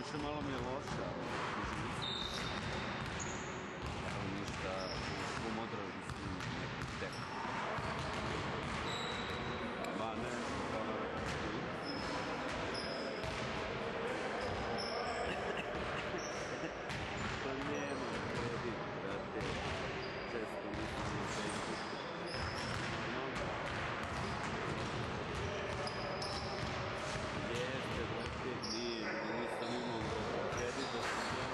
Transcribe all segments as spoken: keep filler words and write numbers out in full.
Doduše malo mi je loša, ali ništa, svom odražu s njim nekog teka. Ma ne, kao na rekao. To njeno kredit, brate, često mislim na Facebooku. Jeste, brate, nije, nisam imao kredit da sam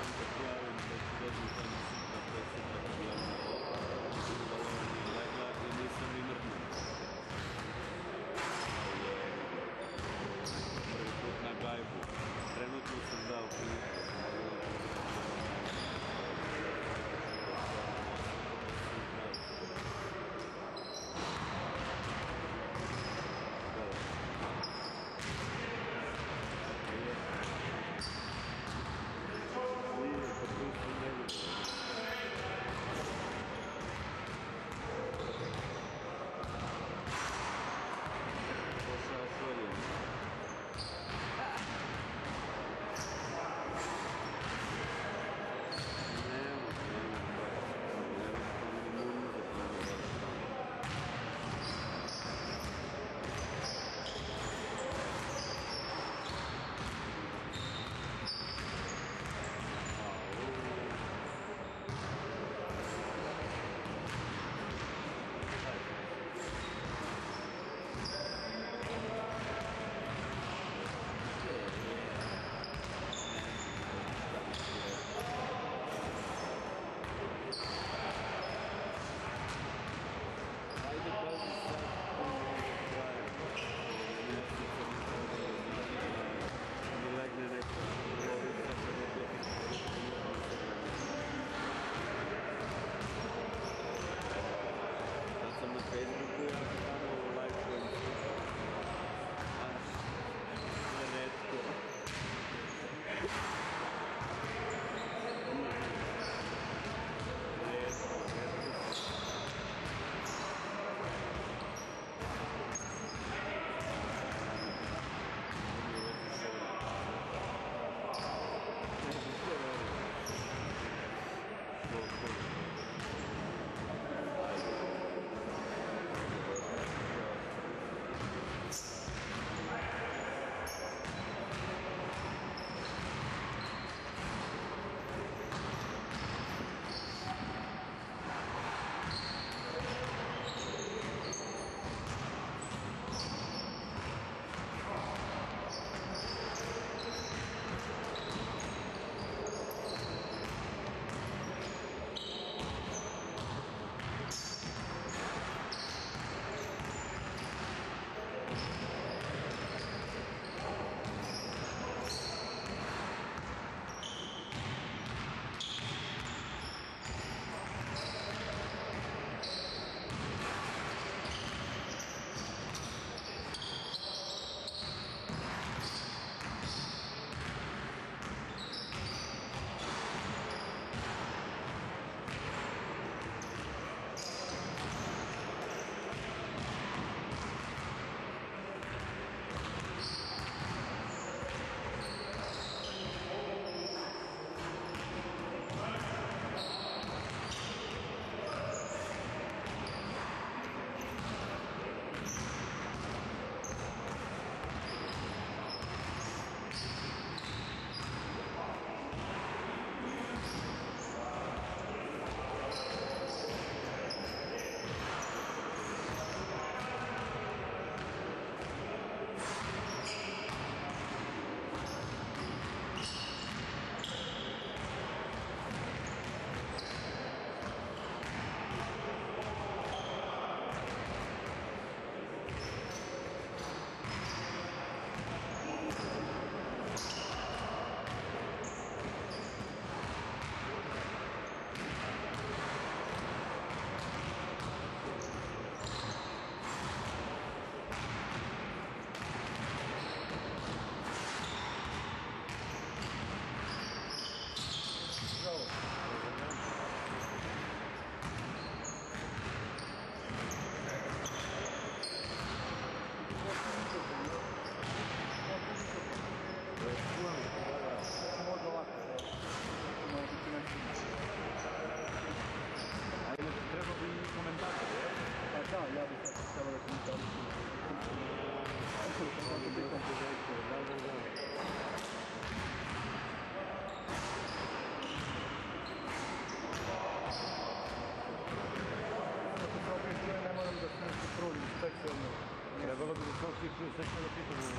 šta ćemo da pitamo?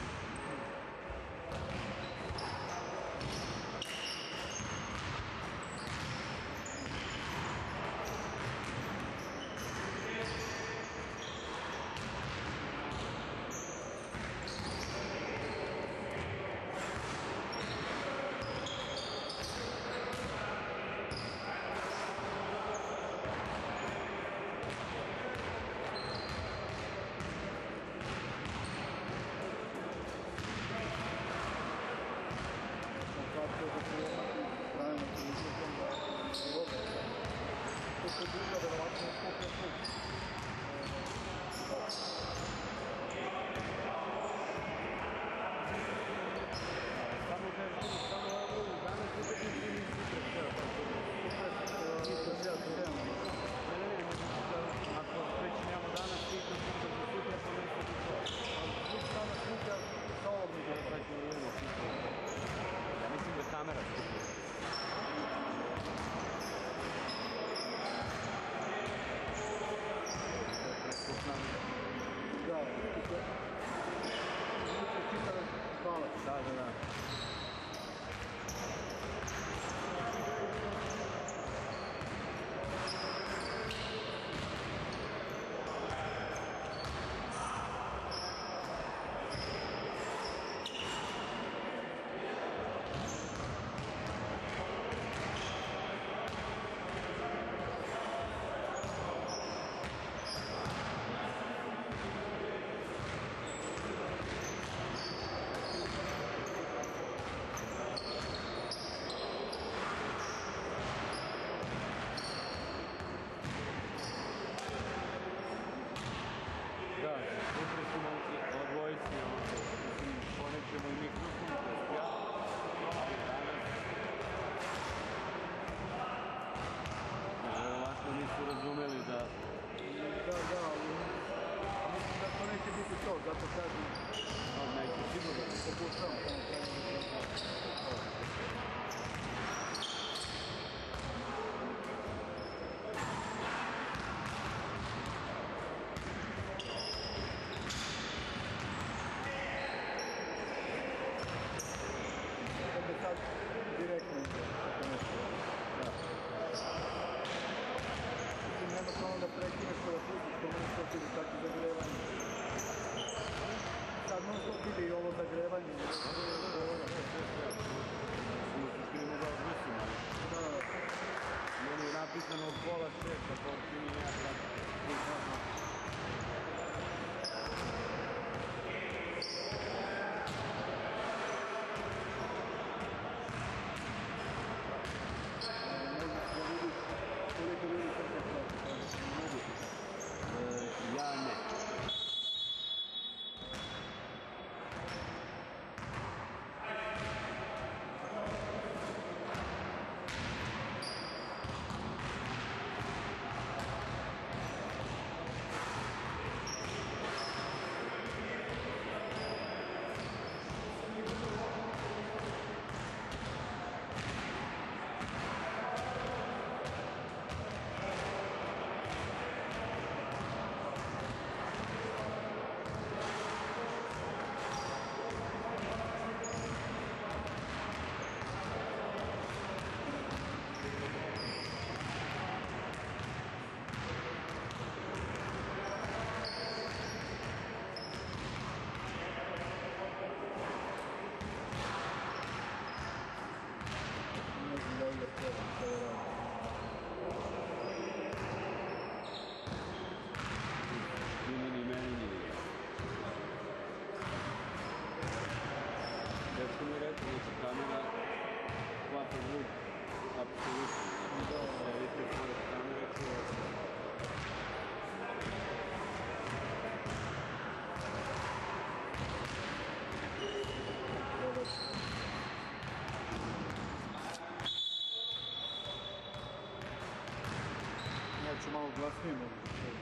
malo glasnije mogu.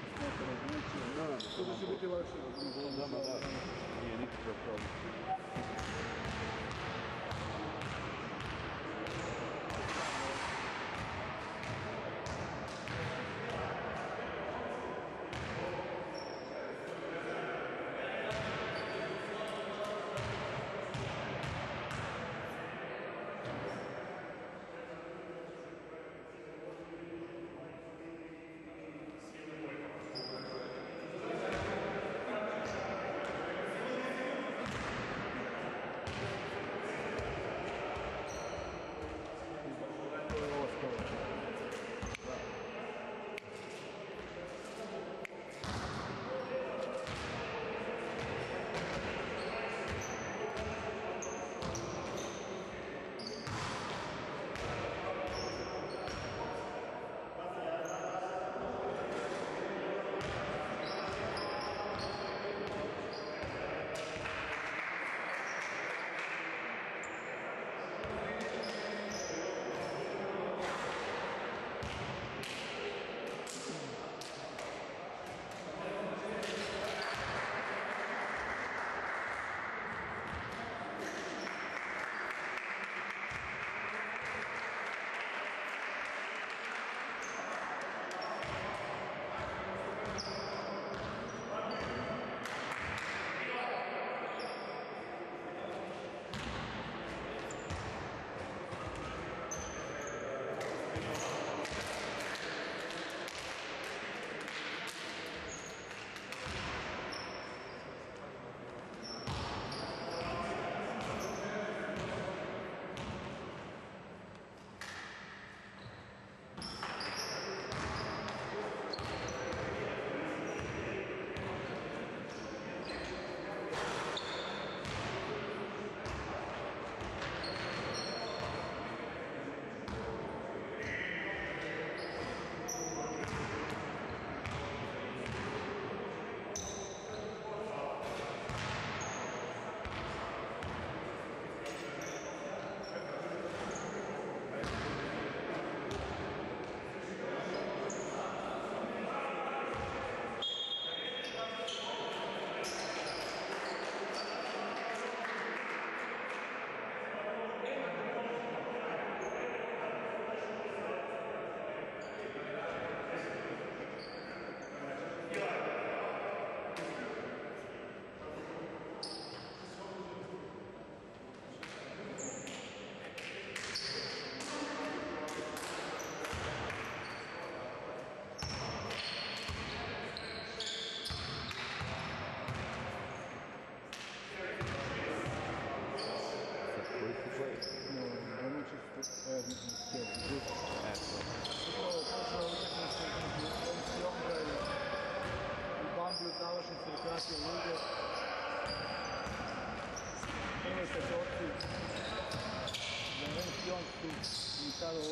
To da će biti lakše. Da, ma da. Nije nikakav problem.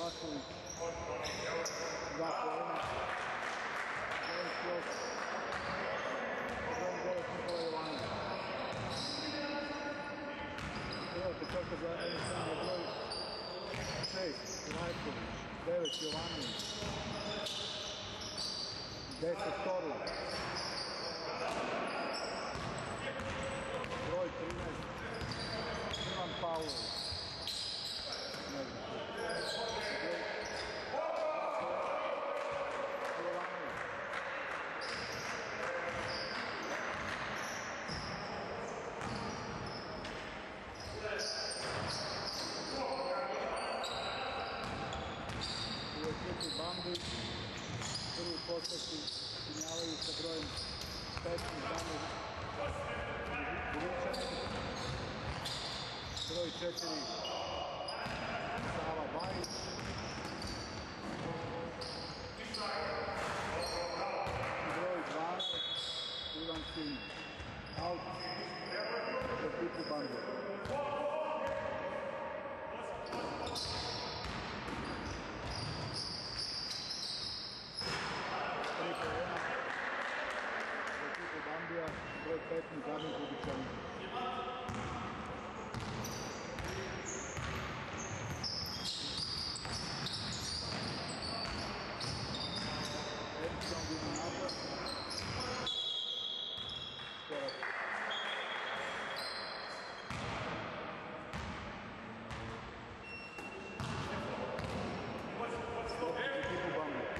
Vlahović, dva poena, devet još, broj devet Nikola Jovanović. Prva pečaka za Edison je broj šest Rajković, devet Jovanović, deset Torla, broj trinaest Ivan Pavlović, ne znam, Jovanović, u ekipi Bambi prvi postavci ispunjavaju sa brojem petnaest Damir Gručanin, broj četiri Sava Bajić, broj dvanaest Ivan Simić. Out za ekipu Bambi. Tri poena za ekipu Bambija, broj petnaest Damir Gručanin. Edison Dino napad. Skorak. Stop za ekipu Bambija.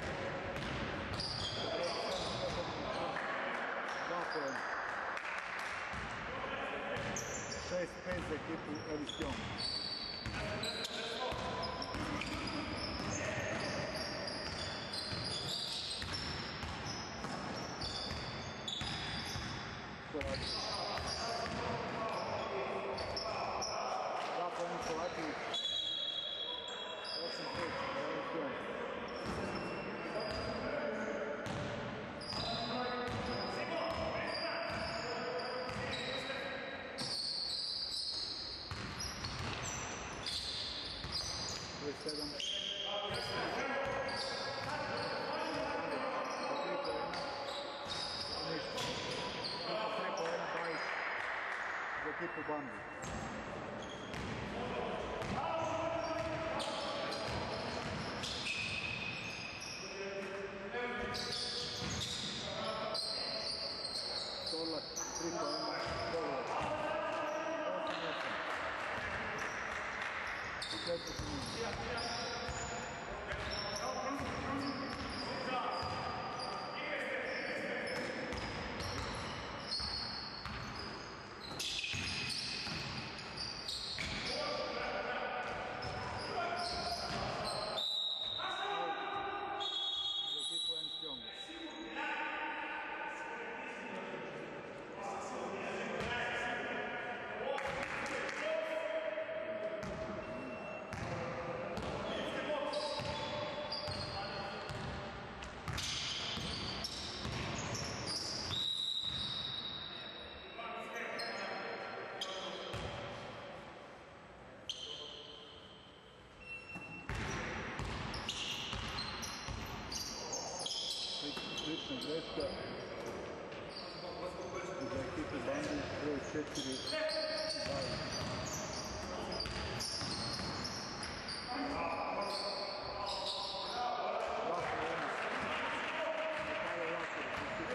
Dva poena. šest pet za ekipu Edison. Kovačić. Dva poena Kovačić. osam pet za Edison. sedam tri poena Bajić za ekipu Bambi. Torlak tri poena Torlak osam osam. Četvrti minut. Za ekipu Edison. Slična greška za ekipu Bambi, broj četiri Bajić. Dva poena Mihajlo Laković,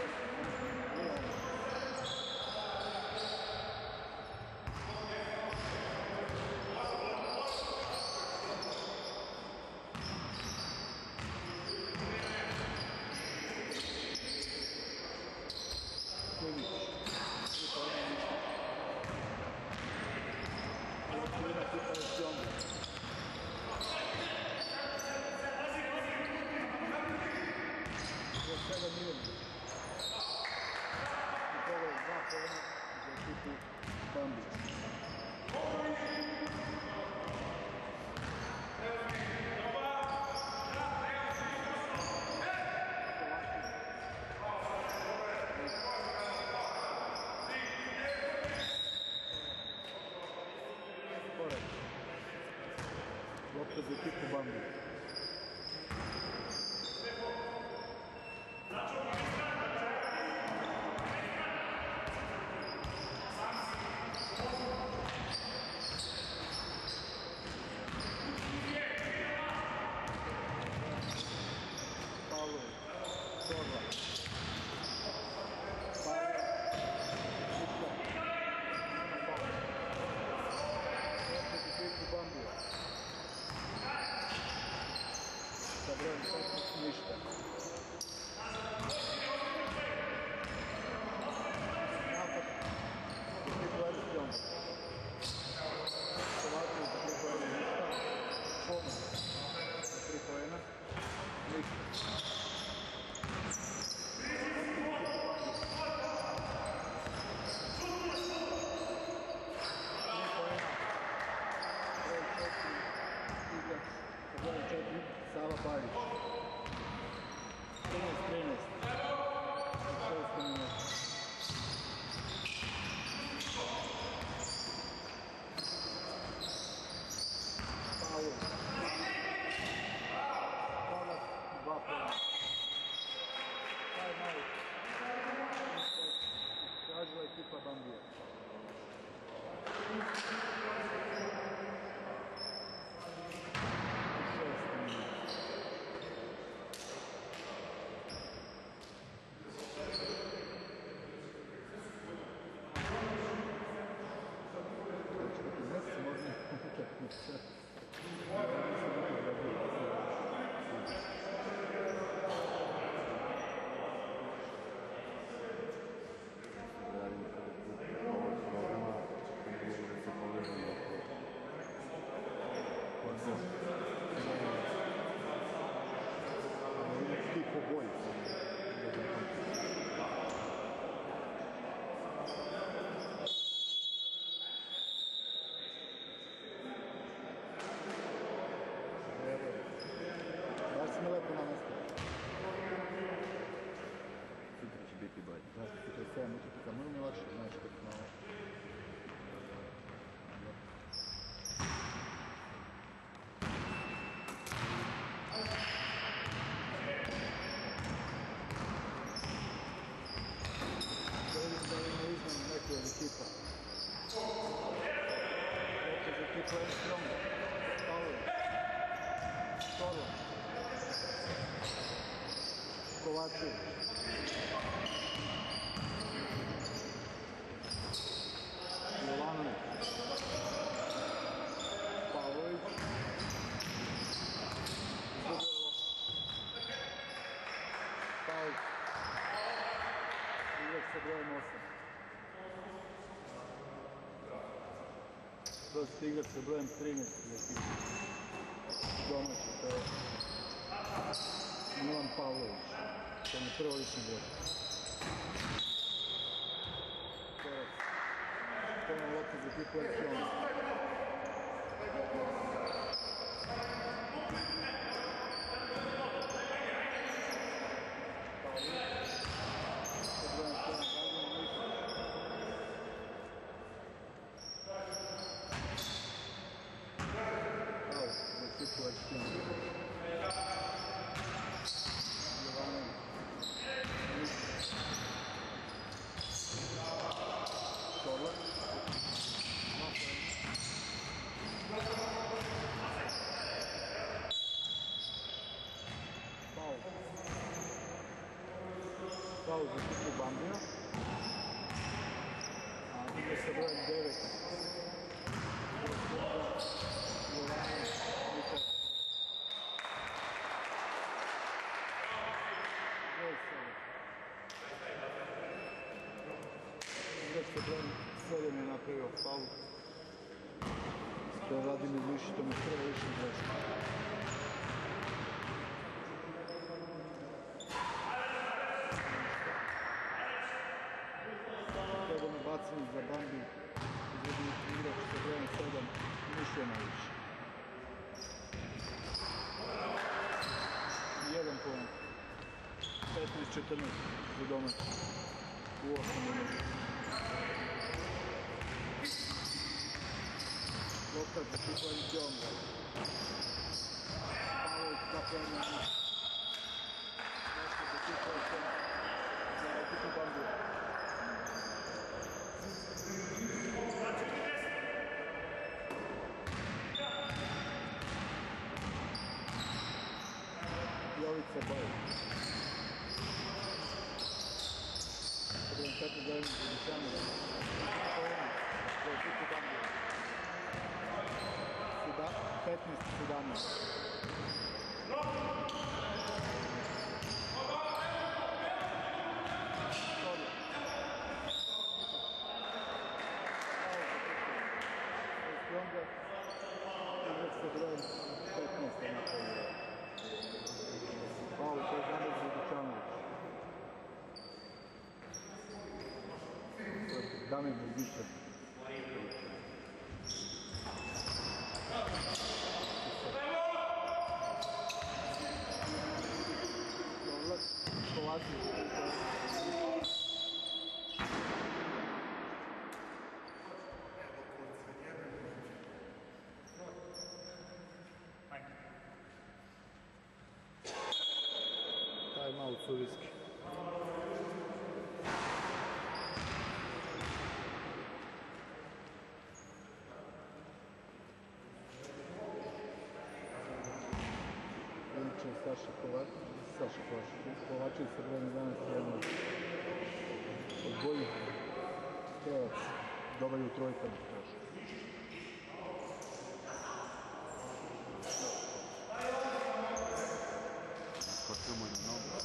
Simić, tri poena ništa. Ekipa Edison. Za sedam minut. I ovo je dva poena za ekipu Bambi. Lopta za ekipu Bambi. Flame Strong. Pavel. Torla. Kovačević. Jovanović. Pavlović. Zubero. Paul. Igrač sa brojem osam. Dosta igrač sa brojem trinaest za ekipu. Domaći, to je Milan Pavlović. To je prvo lična greška. Korac. Ponovno lopta za ekipu Arsenal. Paul za ekipu Bambija. A igra sa brojem devet. Jovanović, Nikola. Igrač sa brojem sedam je napravio faul. Što je Vladimir Mišić, to mi je prvo više greška. Treba na bacanje za Bambi izvodi igrač sa brojem sedam Mišljenović. Jedan poen. petnaest četrnaest za domaći. U osam minuta. Lopta za ekipu Arizona. Pavlović zapravo na njih. Lopta za ekipu Arizona. Za ekipu Bambija. Jovica Bajić. sedamdeset pet za Dišanović. Za ekipu Bambija. petnaest sedamnaest. Sorry. Stronga. Igrač sa brojem petnaest je napravio. Paul, to je Damir Budičanović. Damir Budičanović. Kovačević. Time out Suvijski. Saša Kovačević, Saša Kovačević, Kovačević sa brojem jedanaest jedanaest. Od boljih strelac, dobar je u trojkama, kaže. Skočio mu je na nogu.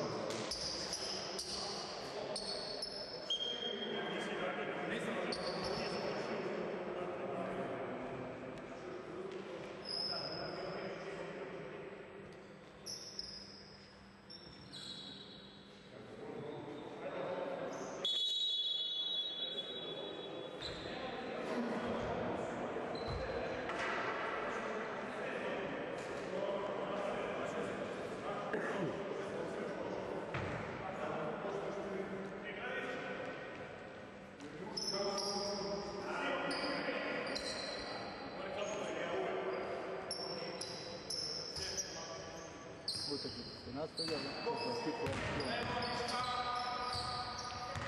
Utakmica se nastavlja, za ekipu Arsenal.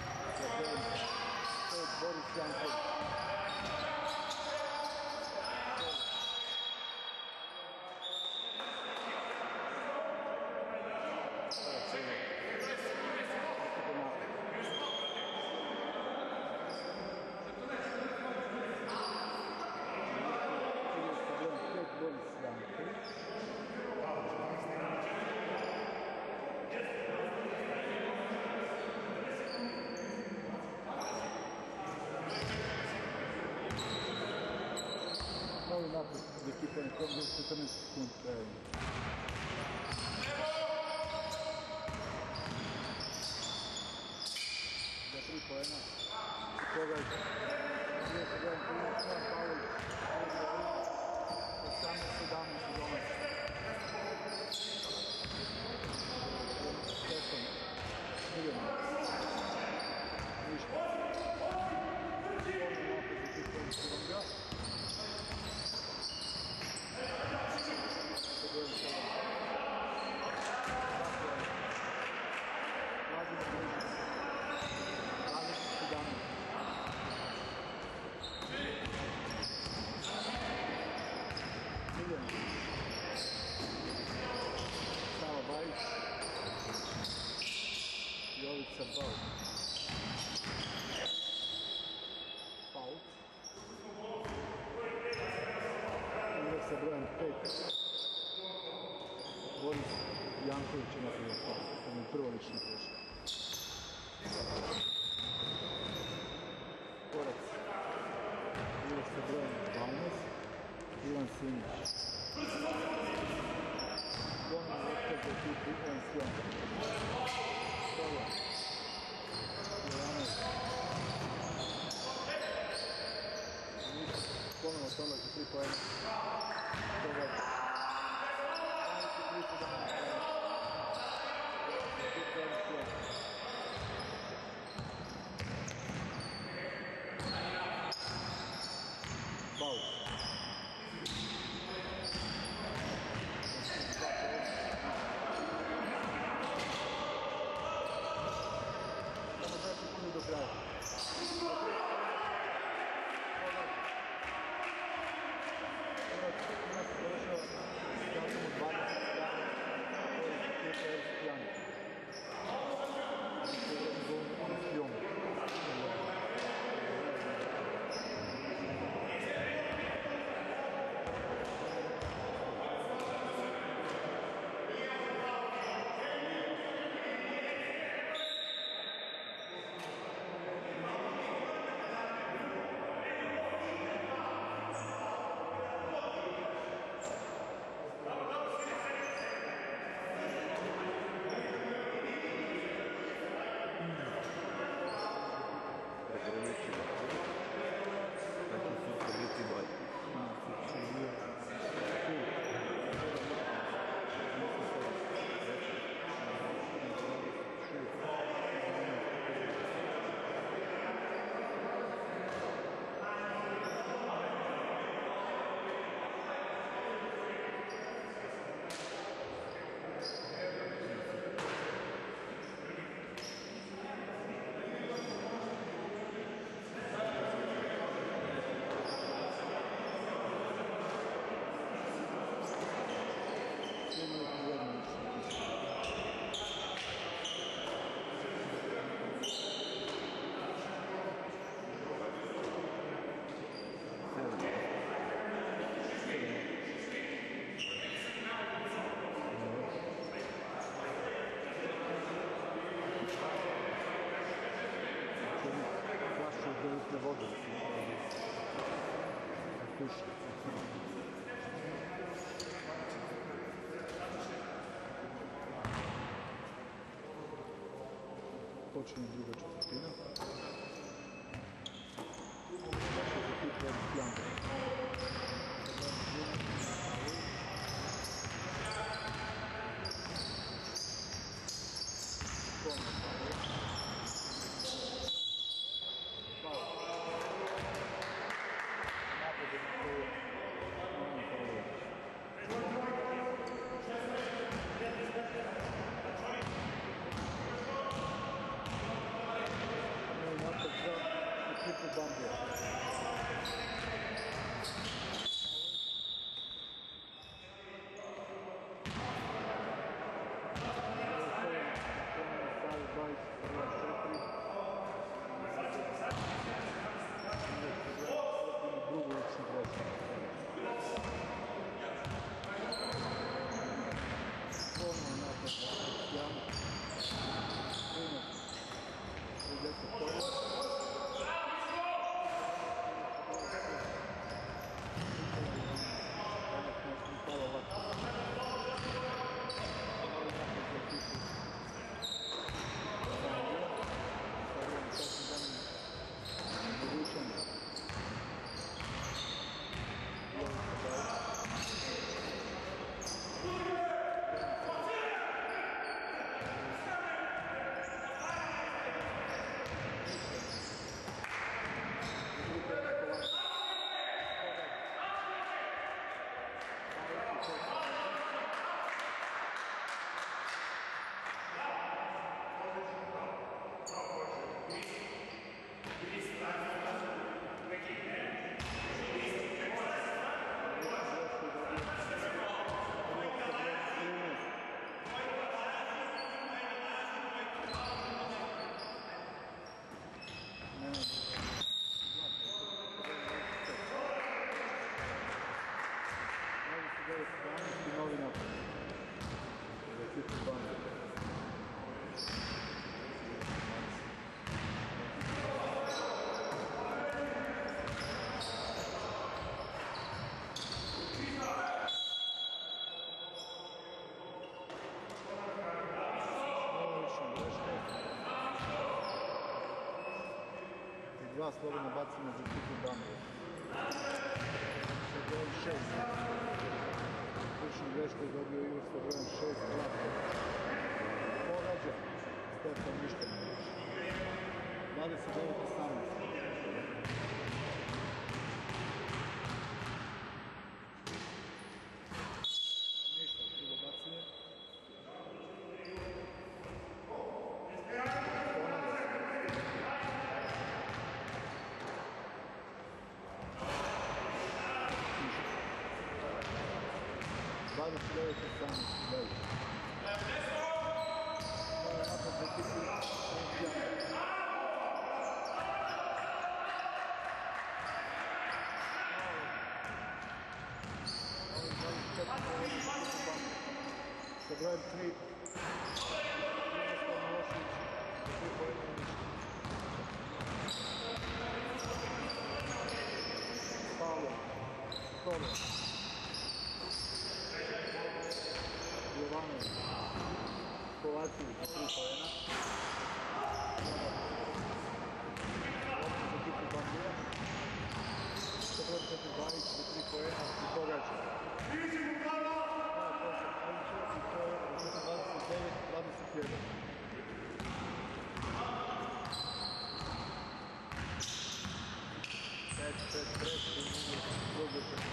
To je Boris Janković. napad za ekipe na kom do četrnaest sekundi trajanja. Za tri poena. Koga je trideset jedan trideset jedan Pavel osamnaest sedamnaest u domaći. Stefan Miljana. Ništa. Ponovno napad za ekipe na Silonga. Sa brojem sedam. Vladimir Bližić. dvadeset sedamnaest. Miljan. Sava Bajić. Jovica Bal. Faul. Igra sa brojem pet. Boris Janković je napravio faul. To mi je prvo lično prošlo. Korac. Igra sa brojem dvanaest. Ivan Simić. Ponovno otkaz za ekipu Ivan Sjonka. Stola. jedanaest. Ponovno Stola za tri poena. Stola. trideset sedamnaest. Ekipa Ivan Sjonka. Baus. Samo dve sekunde do kraja. Nas završava datum od dvadeset dana. To je ekipa Erzik Janka. To je vreme zovem iz Fjoma. Vode puši. Počinje druga četvrtina. Dakle, za ekipu Erzik Janka. Bambia. Drugo lično prošlo. Dva slobodna bacanja za ekipu Bambu. Sa brojem šest. Ključnu grešku je dobio Ivo sa brojem šest. Pogađa Stefan Mištanović. dvadeset devet osamnaest. Ništa, krivo bacanje. dvadeset devet osamnaest. Dalje. Ovo je napad za ekipu Rijeka. Sa brojem tri. Jednostavno Milošević za tri poena i ništa. Pavlo. Tome. Jovanović. Kovačević za tri poena. Lopta za ekipu Bambija. Sa brojem četiri Bajić za tri poena i pogađa. dvadeset devet dvadeset jedan. pet pet treći drugi četiri.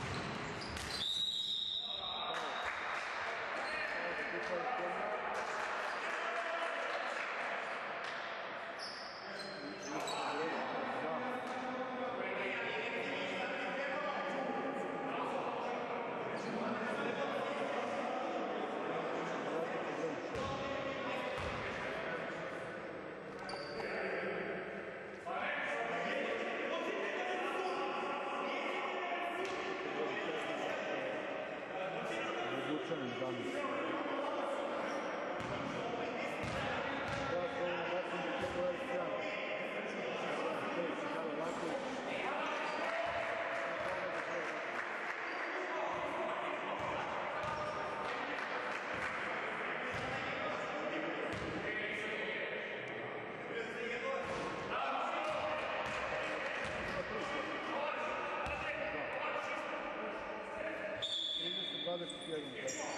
dvadeset jedan.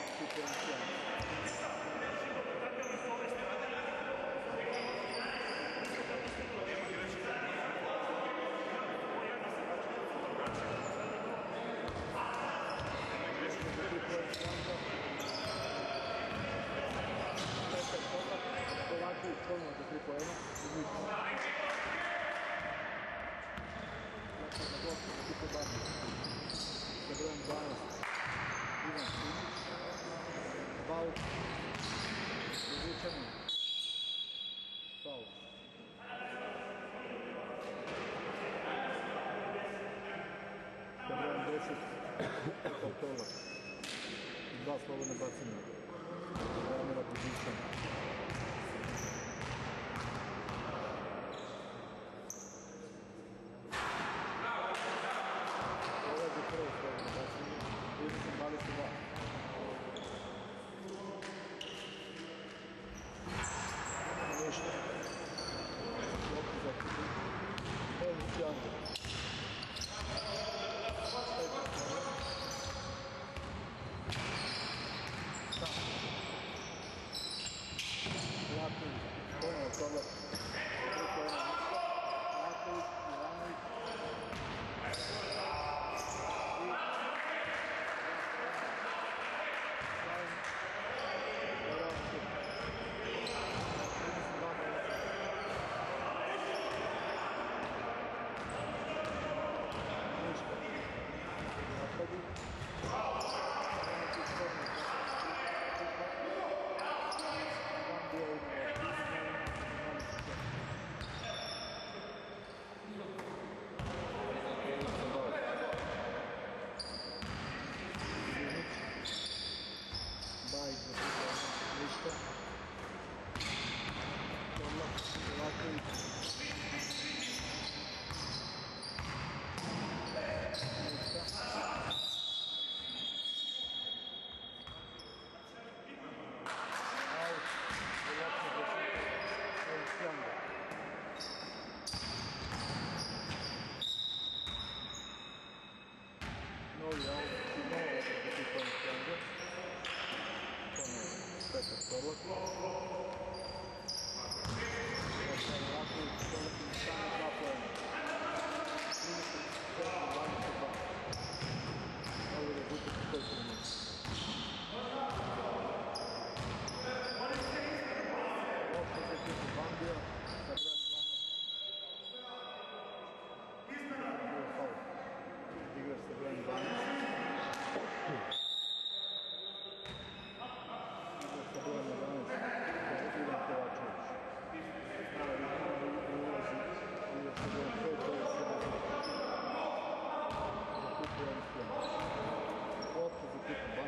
Kovačević ponovno za tri poena. Dakle, na blok za ekipu Bambija. Sa brojem dvanaest. Ivan Simić. Bauk. Izvučeni. Faul. Sa brojem deset. Toptola. Dva slobodne bacanja. Ramira Budićana.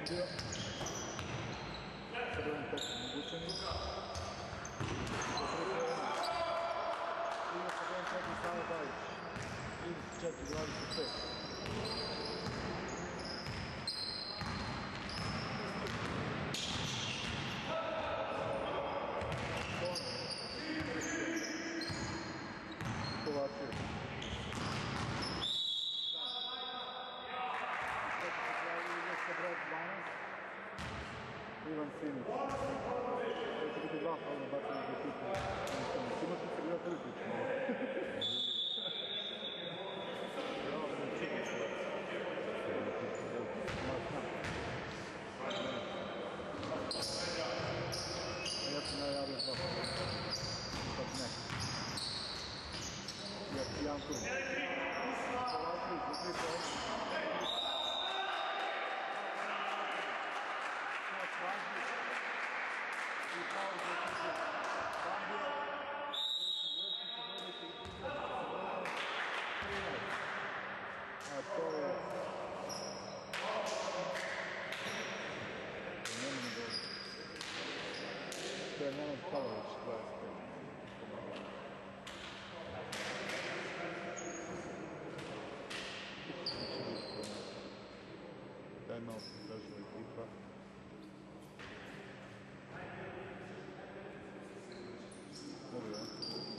bio. Sa brojem pet omogućeni. Igra sa brojem četiri Sava Bajić. trideset četiri dvadeset pet. Kovačev. Sa brojem dvanaest. Ivan Simić. To će biti dva faula bacanja za ekipu. Simoć će se igra prvi put. Ja sam najavio dva faula. Ipak ne. Janković. Kovačević, za tri faula. I pauza ekipe Bambija. A to je... Nemoj dobro. To je Nenad Pavlović, dvadeset pet. Time out, tražila ekipa. Mogu ja?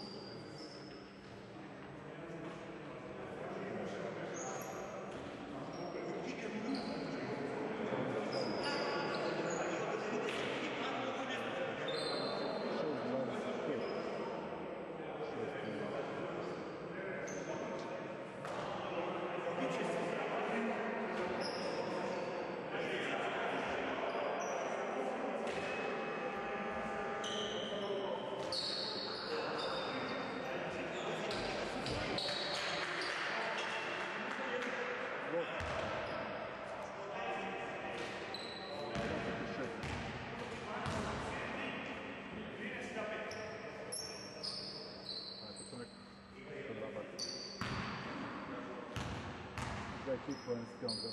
Da ekipa je skjonga.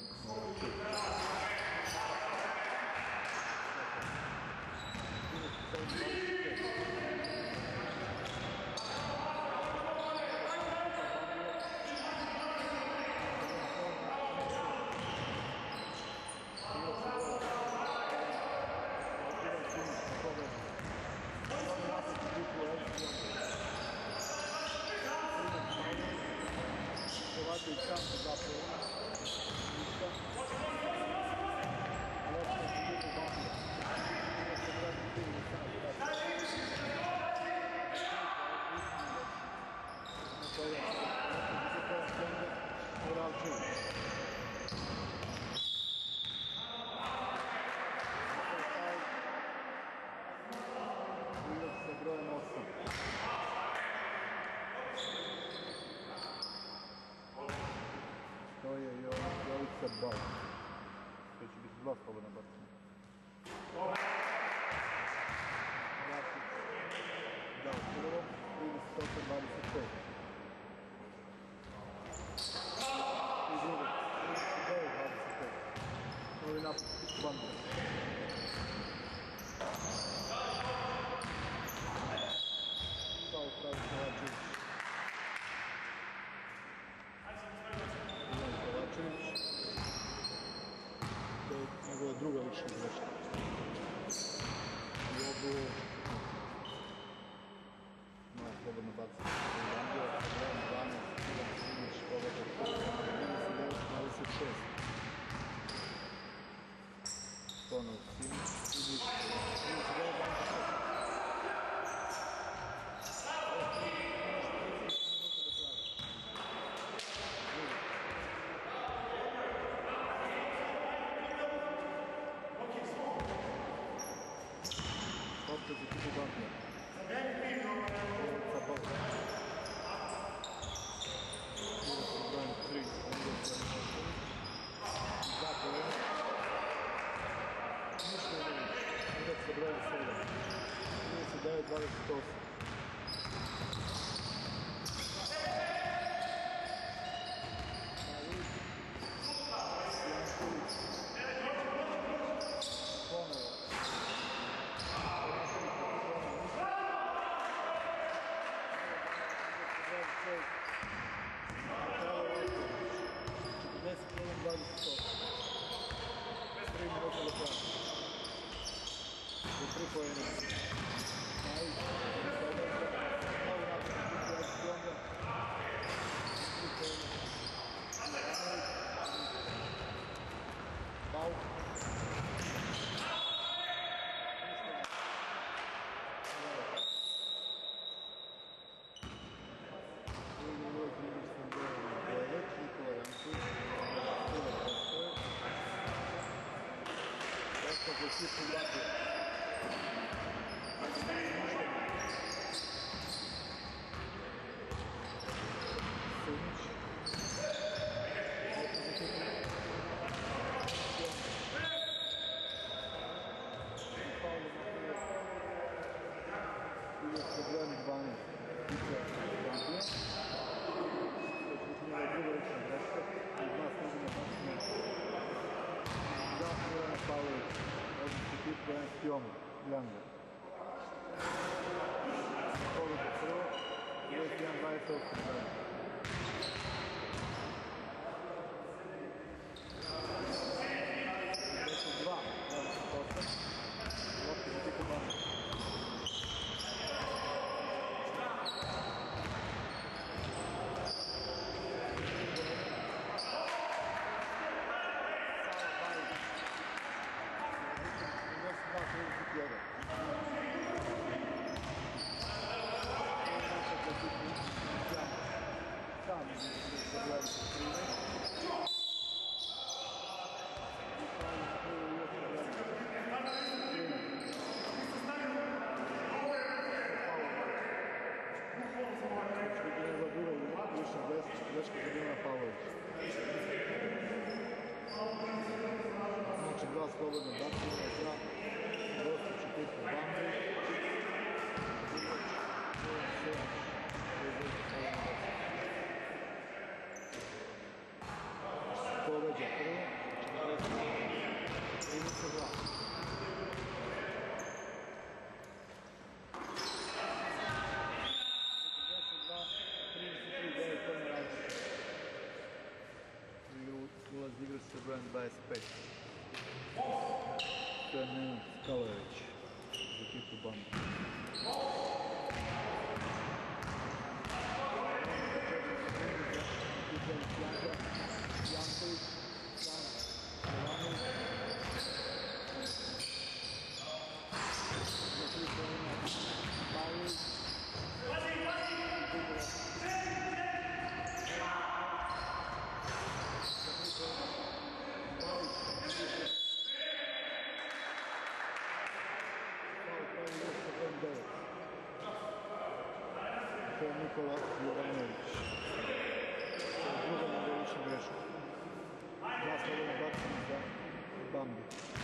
Kovačević sam se zapravo. Ništa. Lepno se ljubu Bambija. Ima se vrati tim i sam se zapravo. Na toga se zapravo skonda Moravčević. Igrač sa brojem osam. To je Jovica Bajić. To će biti dva slobodna bacanja. Vratić dao prvo, trideset osam dvadeset pet. I drugo, trideset devet dvadeset pet. Novi napad Bambija. Faul pravi Kovačević. To je njegova druga lična greška. I obu... No, slobodno bacanje. Bambija, brojem dvanaest, Ivan Simić, pogodak, trideset devet dvadeset šest. Ponov Simić, i ništa. trideset devet dvadeset šest. tri poena. Majić, novi napad, Pionga, tri poena. Bauk. Ekipu Latvije. Sunić. Paolo napravio. Uvijek sa brojem dvanaest. Ica Gambija. To je druga rečna greška. I dva snagina bačne. Za Milana Pavlovića. Odnosno ekipu Pionga, Janga. Pogleda prvo, dvadeset jedan dvadeset osam. dvadeset dva dvadeset osam. Lopta za ekipu Banda. Znači dva slobodna bacanja za gostujuću ekipu Bambi. Poveđa prvo, trideset dva. Ulaz igra sa brojem dvadeset pet. To je Nenad Skalojević za ekipu Bamba. Janković, Jovanović. Za tri poena Pavlović. To je Nikola Jovanović. To je druga nedovična greška. Dva slobodna bacanja za Bambi.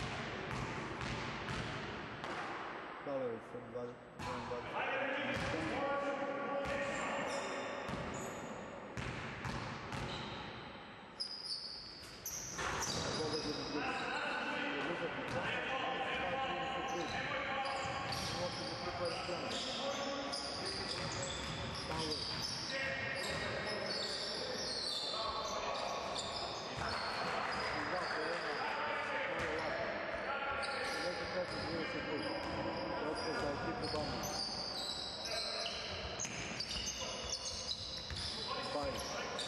Skalović sa dvadeset pobeđen u drugu. Rezultat je dvadeset dva trideset tri. Lopta za tri poena strana. Paolo. I dva poena Paolo Lata. trideset četiri trideset tri. Lopta za ekipu Bambi. Bajić.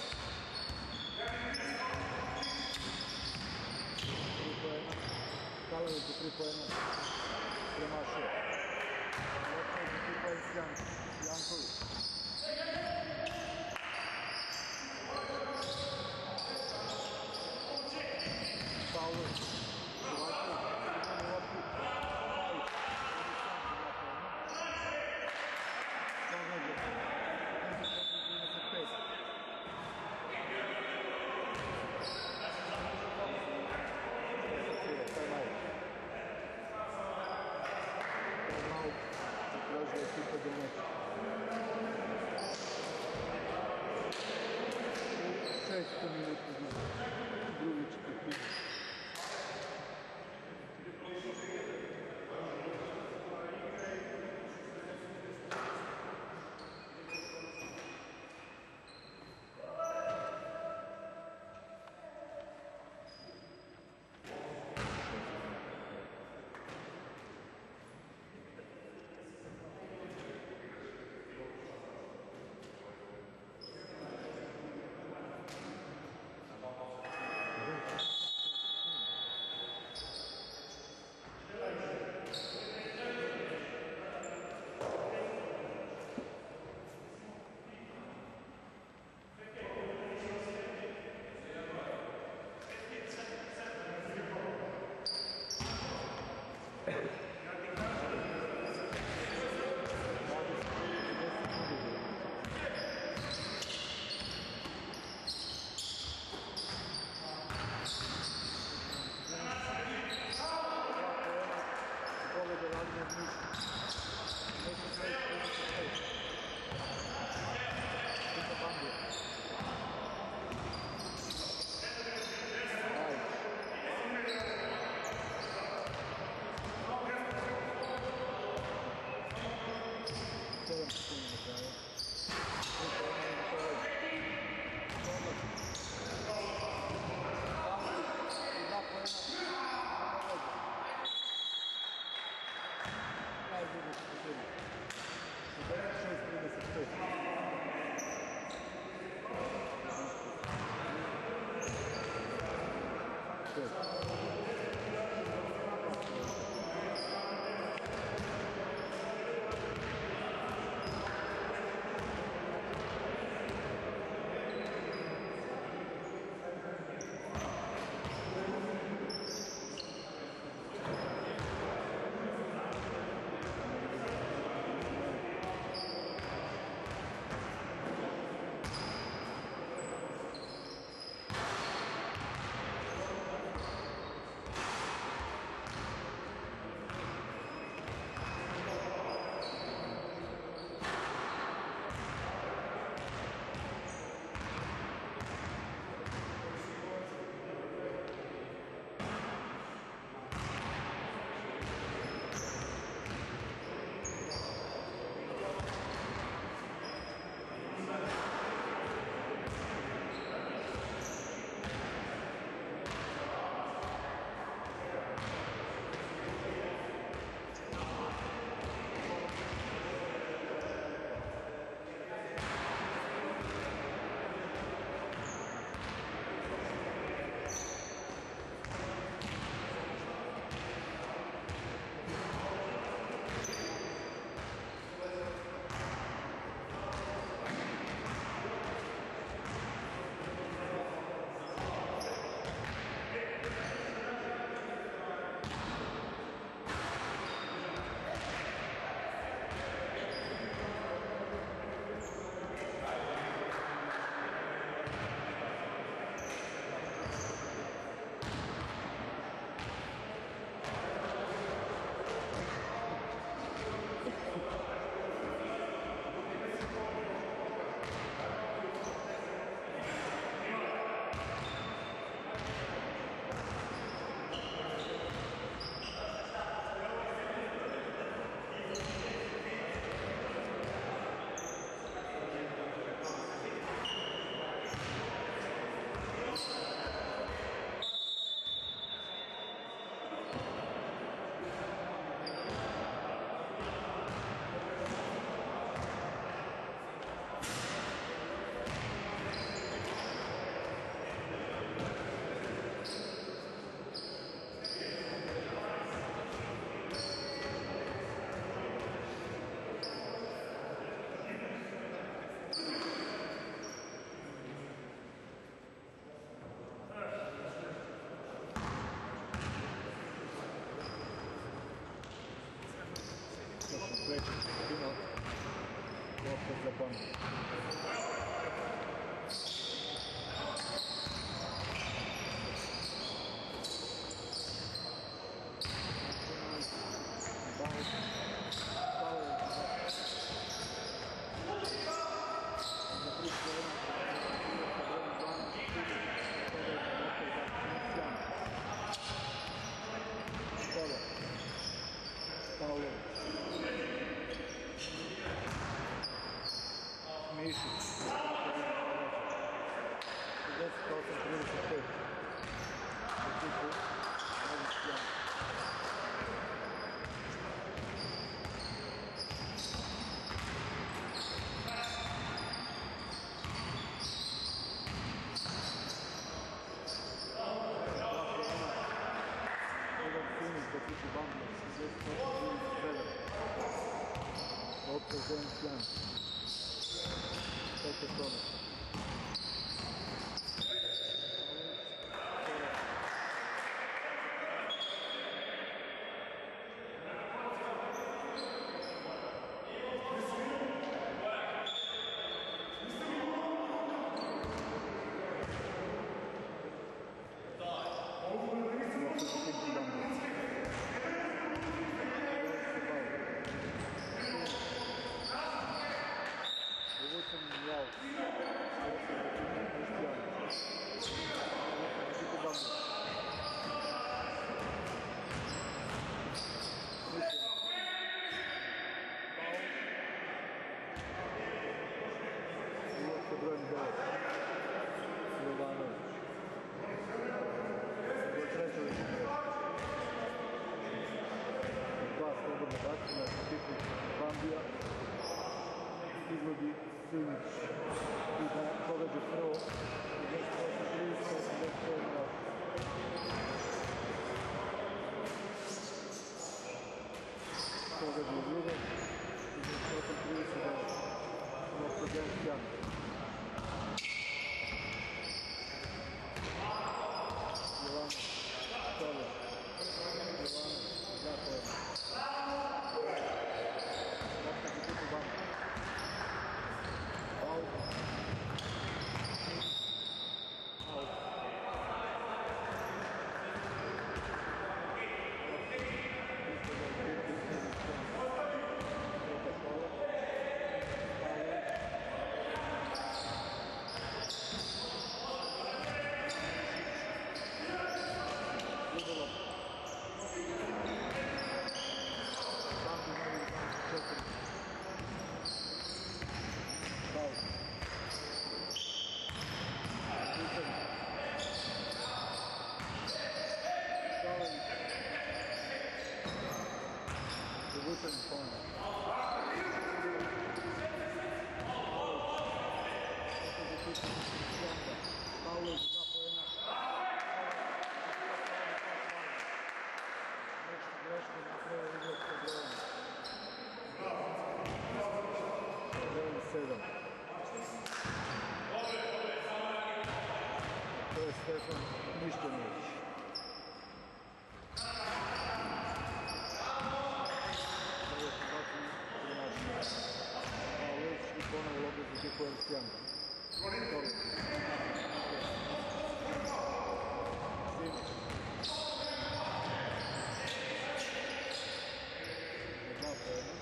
tri poena. Skalović za tri poena. Premašio. Lopta za tri poena Janković. Pavlović. Kovačević. Imamo loptu. Bajić. Sanađer. trideset pet. Traži ekipa domaća. šesto minuta drugi četvrtini. treći Bambija, šezdeset osam sedam. Lopta Zen Sjan. Pete Tome. Bambija izvodi Simić i da pogađa prvo šezdeset osam trideset, osamdeset sedam. Pogađa u drugom šezdeset osam trideset devet. Lopta Zen Sjan. Jovanović, Čović, Jovanović, Zapović. To je Stefan Mištanović. Ovo je Hrvatski trenač. Pavlović i ponovo lopet za Tikovan Stjan. Simić. Dva pojena.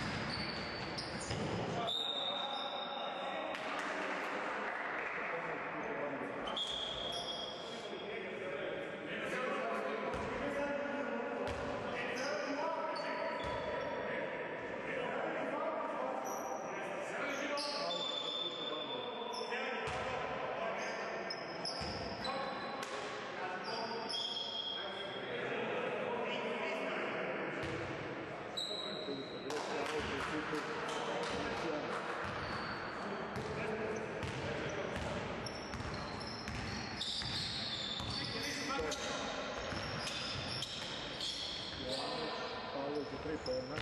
Pavlović za tri pojena.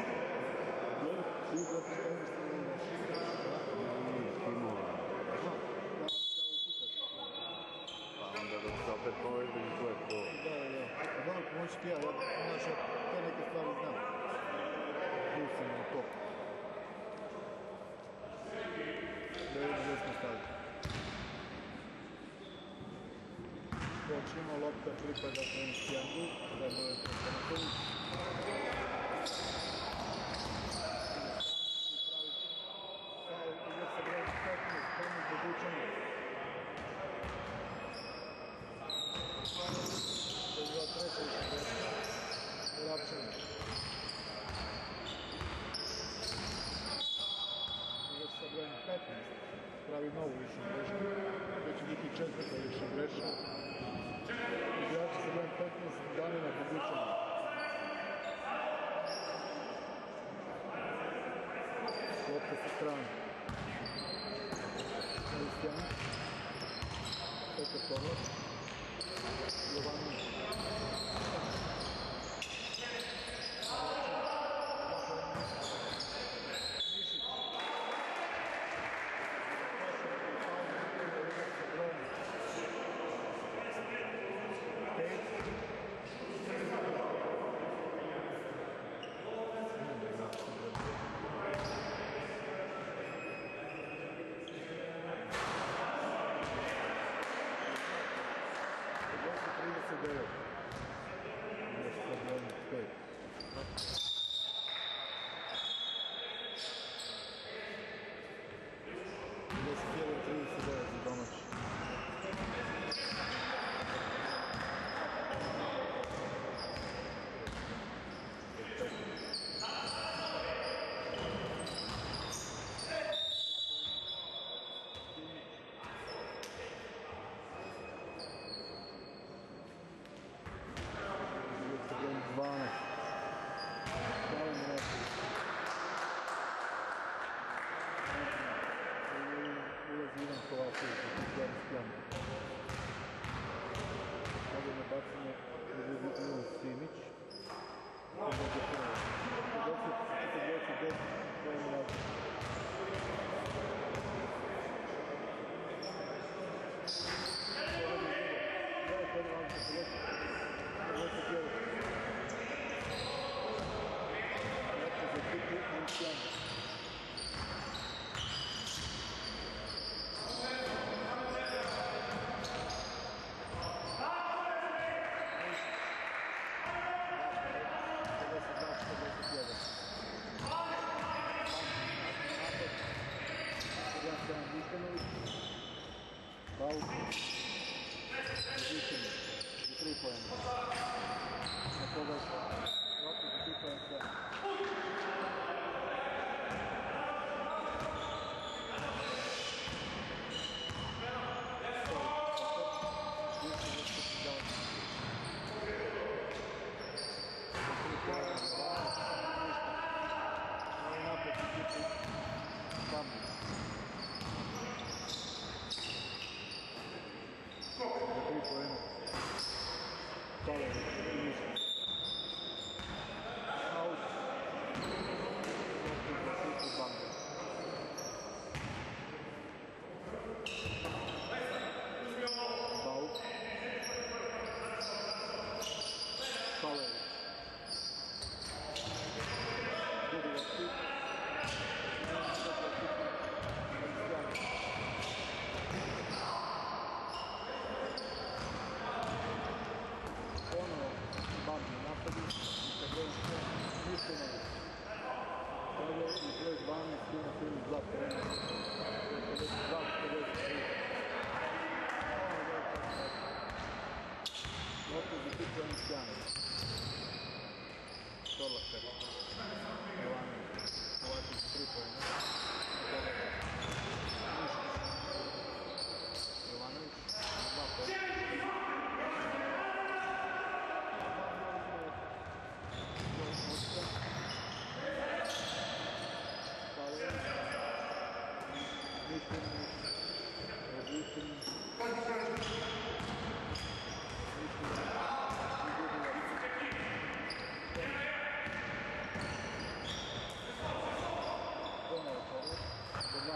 Thank you. povežem i to je to. Da, da, da. A dobro, pomoći ti ja, ja, znaš, ja te neke stvari znam. Tu sam na top. Da vidim gdje smo stali. Počnemo, lopta pripada Frenskijangu, da je Anatović. Faul, uvijek sa brojem petnaest, Tomić Bogućanić. To je bila treća izdeška, Lapčanić. Uvijek sa brojem petnaest, pravi novu više grešku, to će biti četvrta više greška. Igrači sa brojem petnaest, Danila Bogućanić. Lopta sa strane. Kristijan. Petar Torlac. Jovanović. Mišić. Pet. trideset devet. Još sad brojem pet. trideset jedan trideset devet za domaći. dvanaest. Stavim nešto. Ulazi Ivan Kovačević, Janis Pjanić. Sada je nabacanje ulazi Ivan Simić. pedeset, četrdeset deset, svojim razlikom. Sada je prvi razlik, pedeset jedan. Cristiano. Bauk. Zvičeni. I tri pojene. Na koga lopta za tri pojene.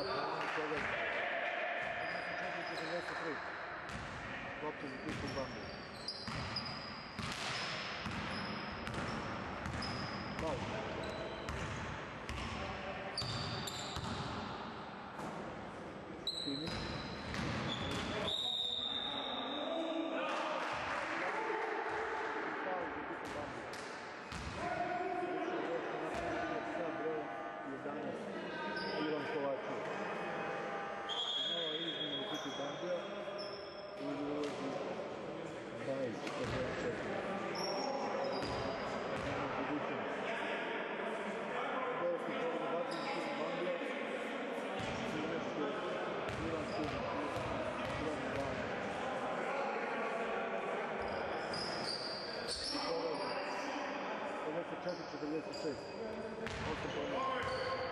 Lopta za Kristijan Bandić. Fini. Ivan Kovačev. Nova izmjena u biti Bambija i ulozi Bajić sa brojem četiri. Budućnost. Devesti pogled bacim Stine Bambija. Silveške Ivan Stine. Ivan Ivana. pedeset četiri četrdeset šest. osam pogleda.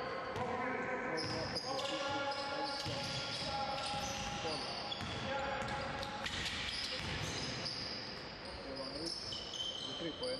Jovanović, za tri poena.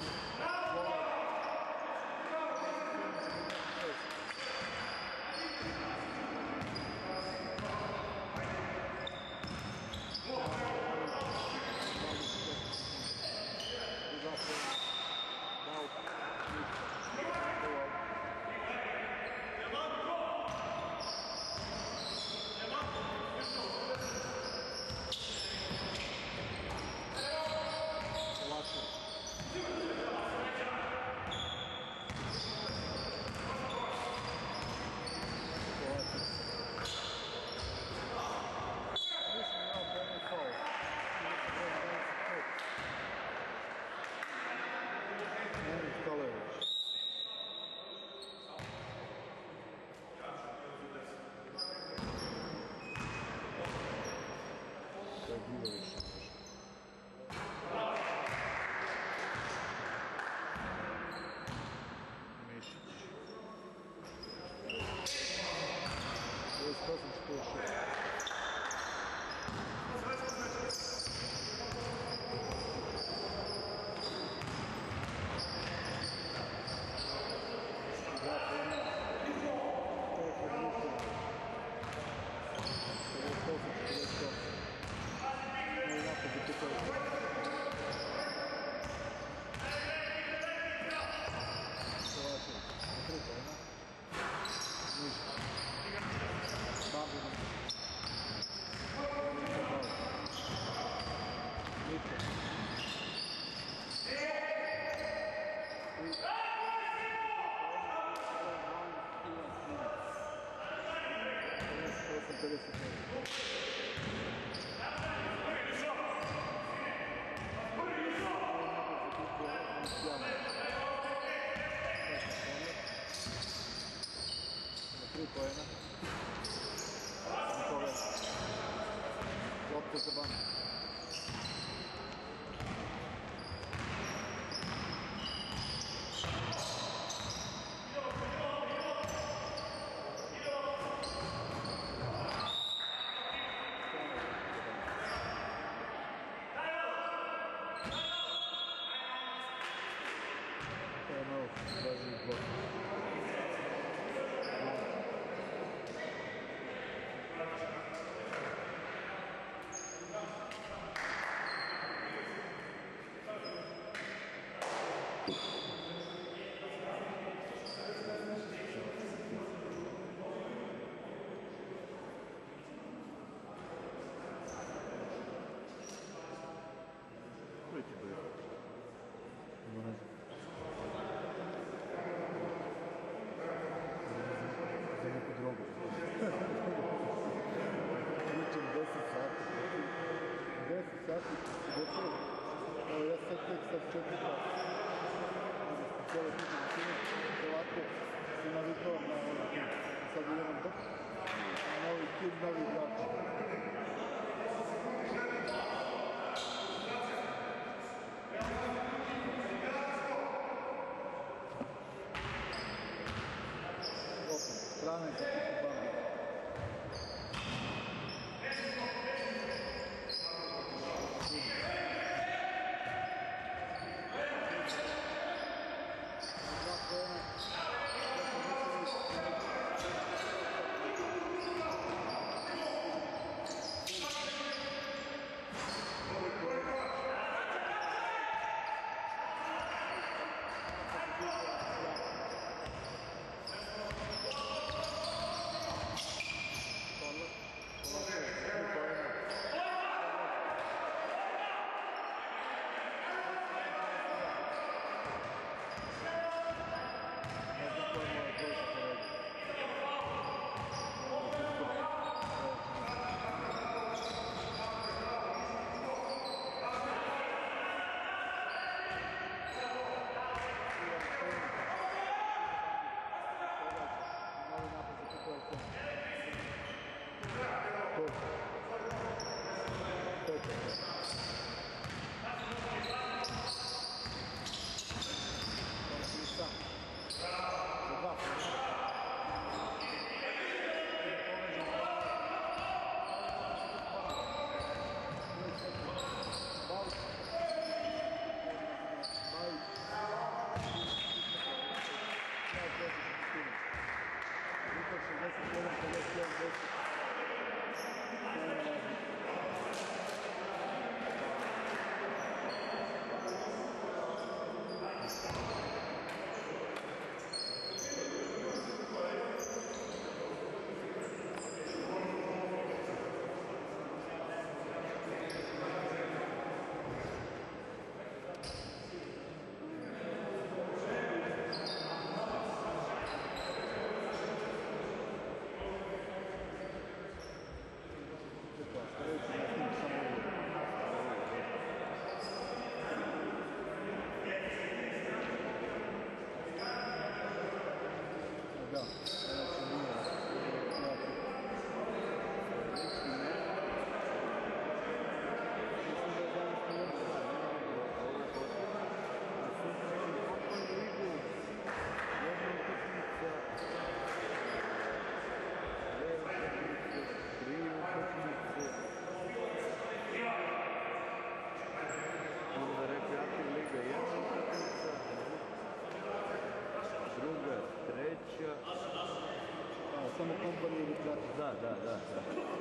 Samo kompani ili plati. Da, da, da, da.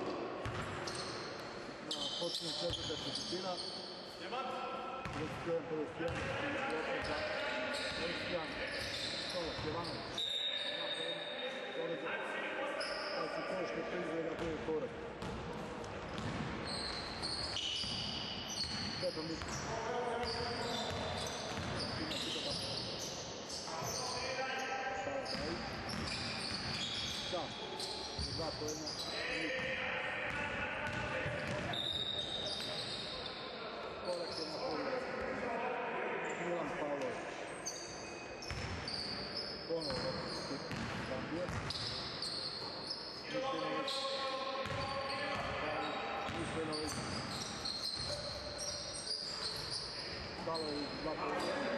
Počinje četvrta četvrtina. pedeset jedan pedeset jedan, pedeset jedan, Solos, Jovanović. Ali se koške prizve na prvi korak. Peto misli. Sam, dva pojena, korak je na prvi, Milan Pavlović, ponovo Stipi Zambije, Mišljenović, Mišljenović, Stalović, dva pojena,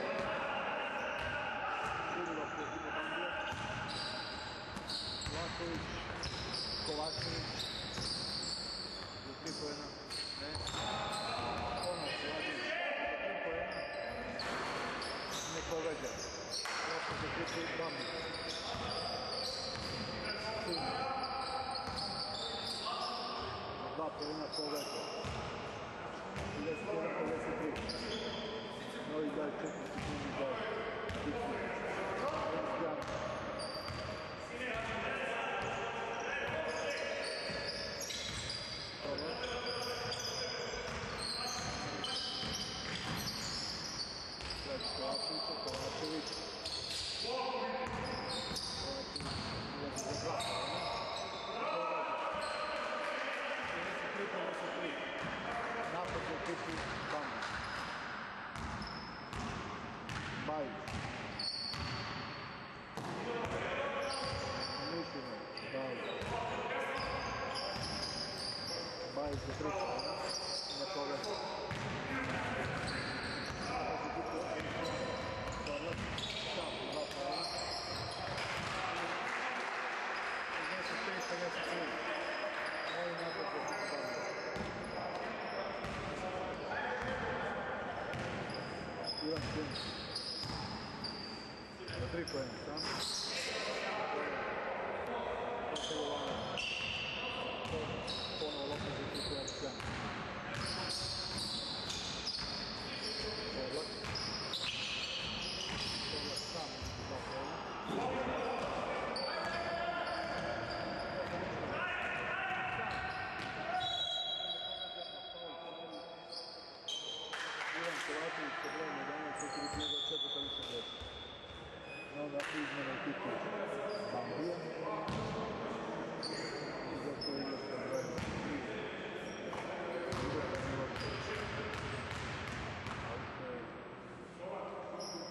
Širilov je Stipi Zambije, Vlaković, Kovačević, za tri pojena, ne, Konac, Vlaković, za tri pojena, ne pogađa, Lopta za tri pojena, Bambi, Sin, dva pojena pogađa, pedeset jedan pedeset tri, Novi daj četiri sekundi daj, Dikni, Jan, Kovačević, Kovačević, napad za Tipi Bambi, Bajić, Mišljeno, Bajić, Bajić za treći, ne pogađa. Sam, dva pojena. pedeset pet pedeset tri. Novi napad za Tipi Bambi. Ivan Sinić. Za tri pojena sam. Kako je Ivanović. Ponovo Lopta za Tipi Bambi. Orlak. Orlak sam, dva pojena. Ivan Kovačević sa brojem jedanaest, četiri knjiga, četvrta više treća. Onda izmjena i Tipi Bambija. I zato je igraš na brojem tri. Igraš na Milošević.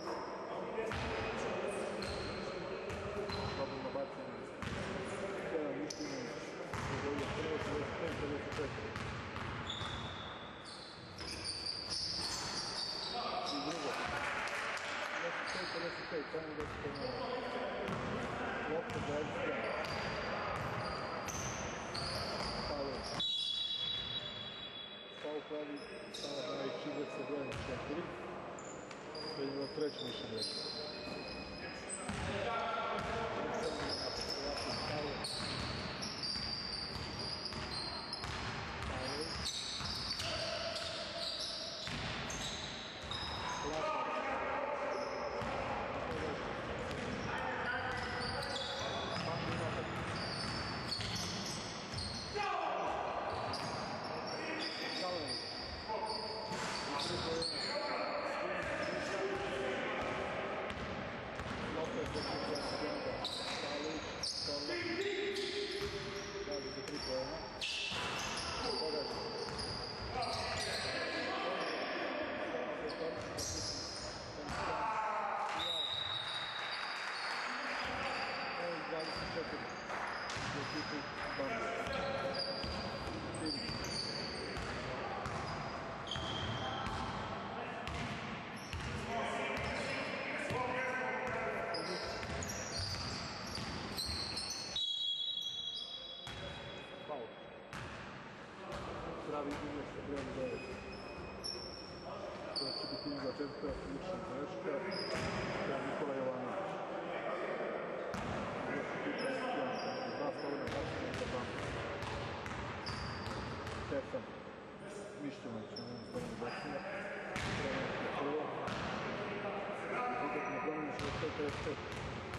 Slobodno bacanje. sedam pripremio da se pomoći. Lopta za Edstija. Stavio. Faul pravi sada daje Čigac sa brojem četiri. To je bilo treće više greška. Pravi izgled sa brojem devet. To će biti njega četvrta ključna greška. To je Nikola Jovanović. Ovo će biti Edstija. Dva stavljena bacanja za banku. Stefan Mišćenović na ovom stavljenu bacanja. Prvenstvo je prvo. Izgled na promenu šezdeset pet pedeset pet.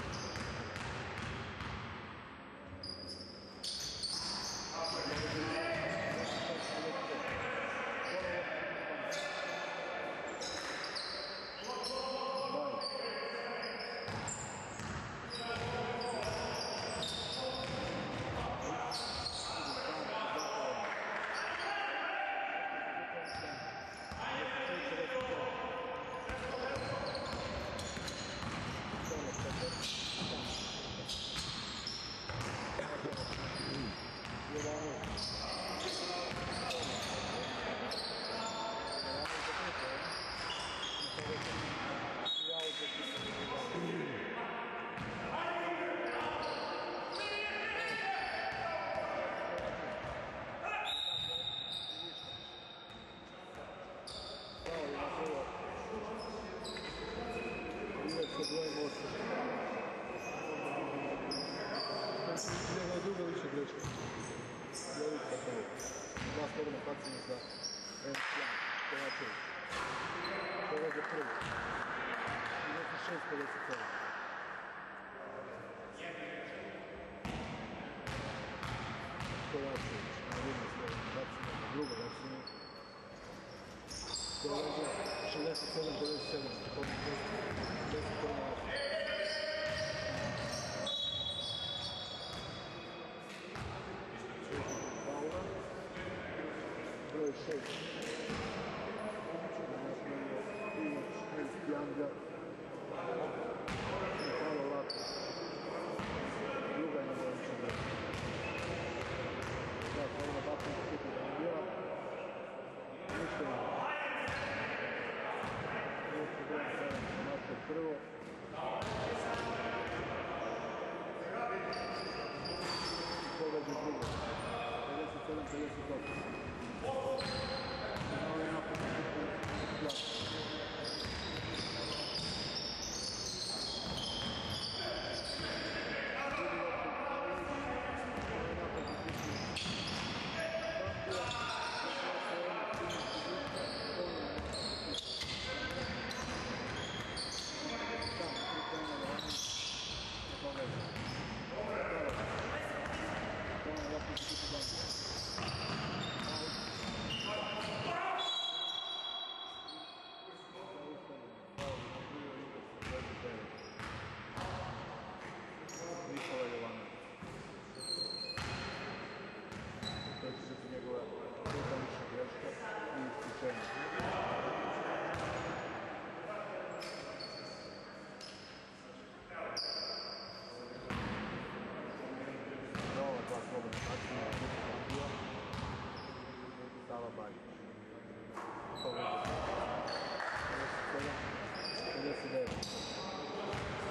Druga više greška. Ljevica kao. Dva slobodna bacanja za Edstija. Kovačević. Dolaze prvi. trideset šest pedeset sedam. Kovačević. Na jedno slobodno bacanje. Na drugo bacanje. Dolaze šezdeset sedam pedeset sedam. deset prema osam. Broj šest. Danas imamo Ivić, Edstijanga. Mihajlo Lako. Druga je na Vojničan greška. Da, slobodna bacanja skupi da ne bila. Ništa ne. Ništa broj sedam. Mačko prvo. I pogađa drugo. pedeset sedam pedeset osam. Novi napad na kupu Pljač. Drugi opet Pavlić. Novi napad na kupu Bambija. Sam pripremio Jovanović. Pogledaj. Novi napad na kupu Bambija. Nikola Jovanović. To će biti njegova druga lična greška i isključenje. Za ova dva slobodna bacanja na kupu Bambija. Sava Bajić. Pogleda. pedeset sedam pedeset devet.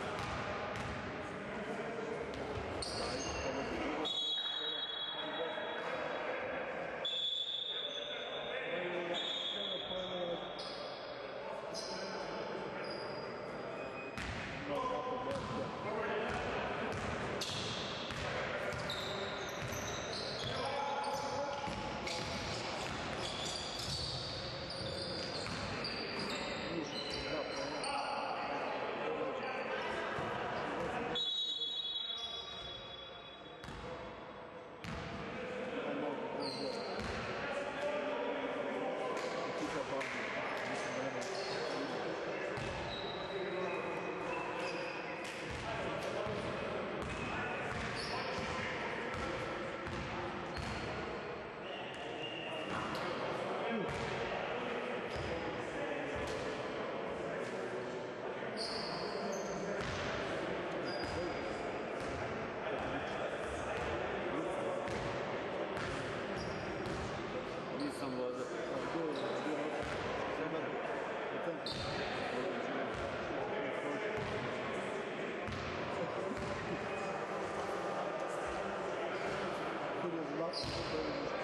dva, to je nešto.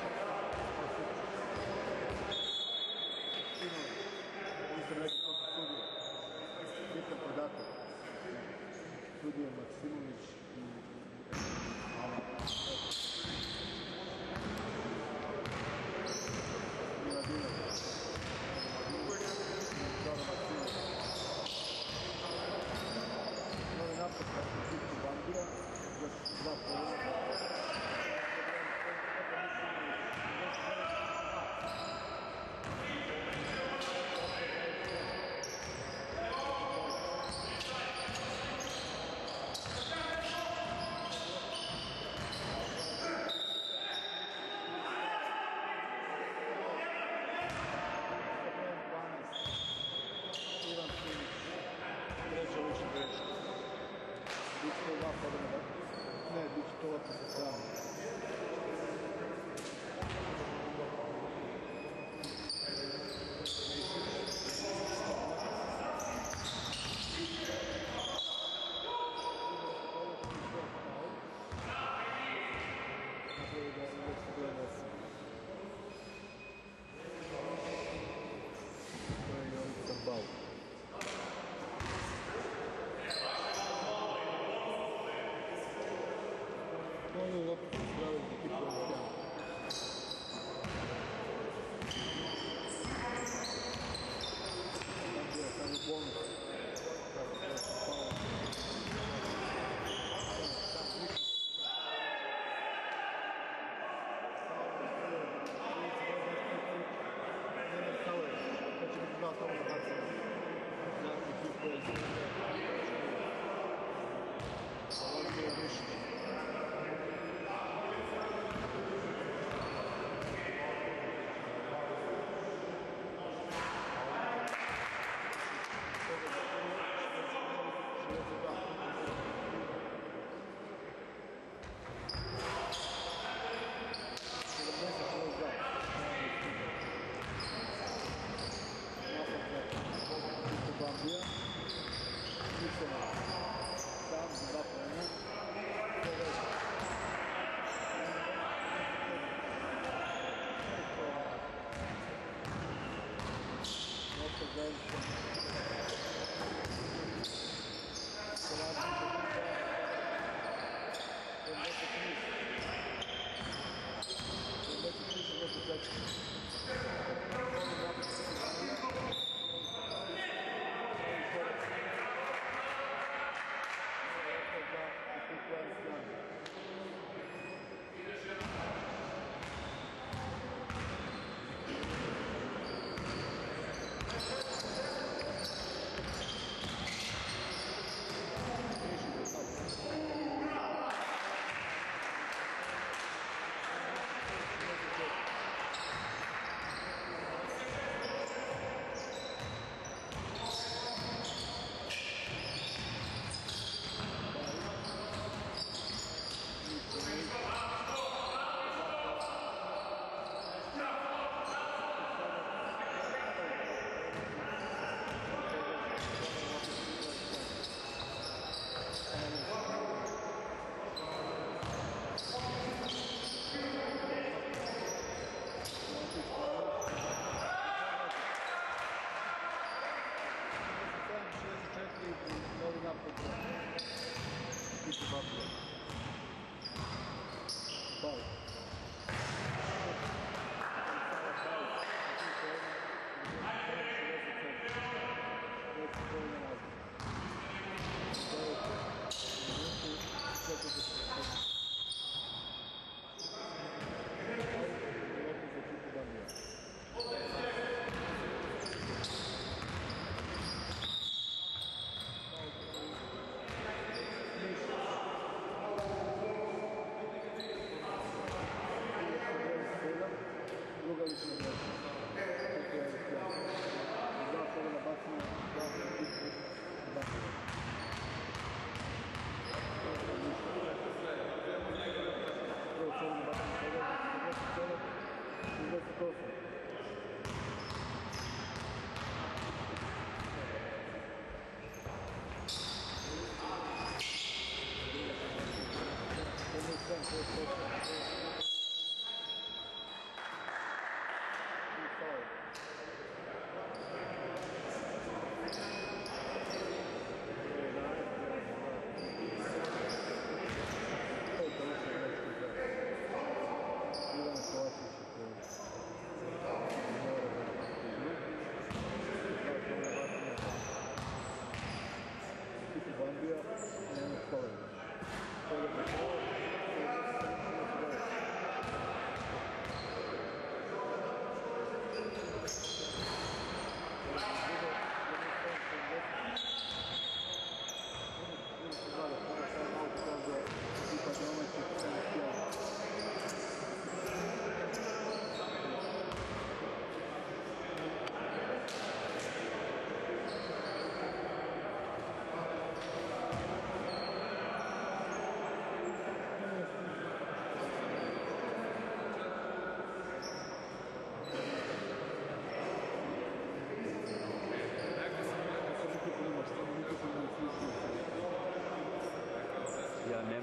Nisam neki koliko sudija. Bitan podatak. Sudije Maksimović i Miladinović. Zora Maksimović. Novi napad kako Ticu Bambija. Još dva polovina. Ne, bit će to lopta sa strane. To je Jovica Bau. Ono je lopta sa strane za ekipu Osijan. Bambija sam je bonus. Kako to se pao. Dva tamo na bacima. Znači ekipu je izgleda. Ovo je Mišić. Bambija, Mišljena, sam za dva plena, Koveća. Lopta zajednička. Kovačić za dva, sedamdeset tri. sedamdeset tri, šezdeset četiri.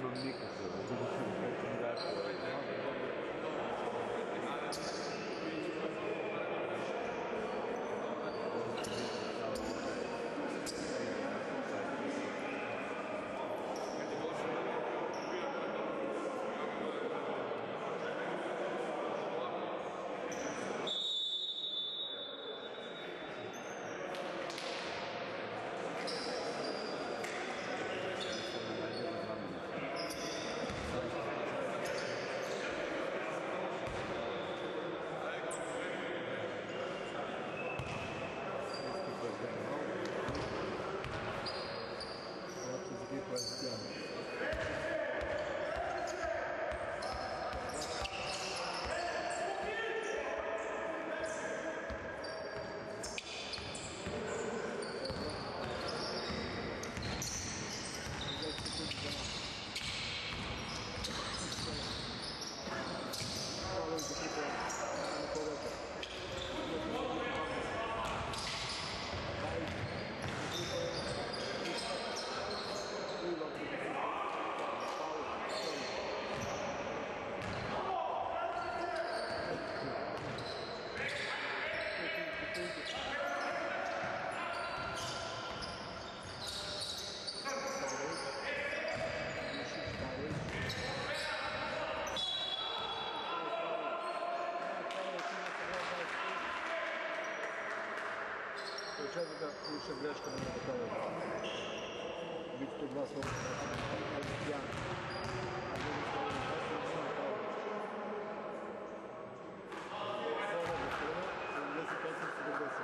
nemam nikakve, kako mi daš. Četvrta ključna greška na napravljaju. Biti tu dva slobodna načina, jedan. A drugi slobodna načina, nema napravljaju. Slobodna načina, sedamdeset osam sedamdeset.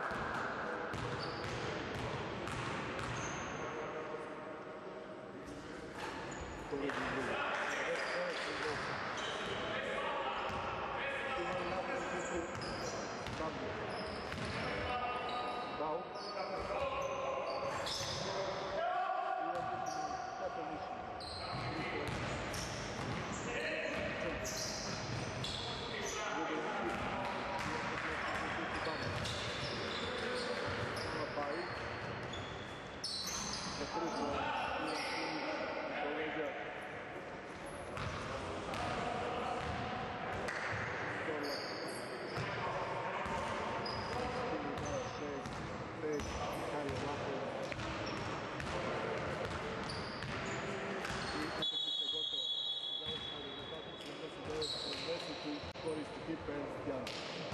Poredni drugi. sedamdeset devet sedamdeset. Imali napad u kupu Babdu. Bau. Kako mišljenje? Bude ekip. Ima Baju. Zakručio Ivan Šimić. Poleđa. Storla. šest pet, Mihajlo Vlaković. I utakmica je gotova. Završena rezultata sedamdeset devet sedamdeset i korist ekipe Ernst Young.